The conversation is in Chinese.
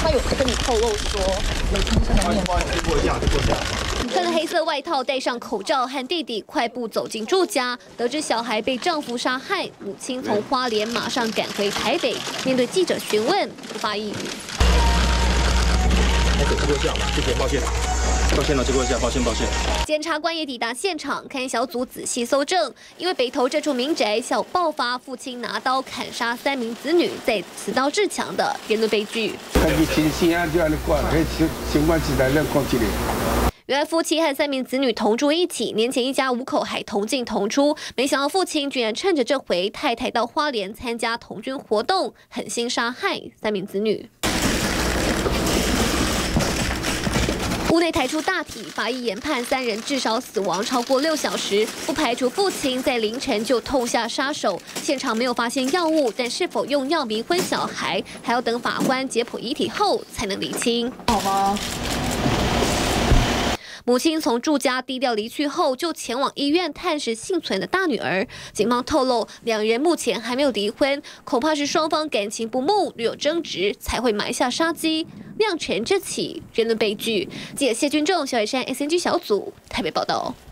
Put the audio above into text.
他有跟你透露说每天现在面穿着黑色外套，戴上口罩，和弟弟快步走进住家，得知小孩被丈夫杀害，母亲从花莲马上赶回台北，面对记者询问，不发一语。 结果下，谢谢，抱歉。抱歉了，结果下，抱歉。 检察官也抵达现场，看小组仔细搜证，因为北投这处民宅小爆发父亲拿刀砍杀3名子女，再持刀致强的言论悲剧。原来夫妻和3名子女同住一起，年前一家5口还同进同出，没想到父亲居然趁着这回太太到花莲参加童军活动，狠心杀害3名子女。屋内抬出大体，法医研判3人至少死亡超过6小时，不排除父亲在凌晨就痛下杀手。现场没有发现药物，但是否用药迷昏小孩，还要等法官解剖遗体后才能厘清。 好吗？ 母亲从住家低调离去后，就前往医院探视幸存的大女儿。警方透露，2人目前还没有离婚，恐怕是双方感情不睦，略有争执，才会埋下杀机，酿成这起人伦悲剧。记者谢君仲、小野山 SNG 小组台北报道。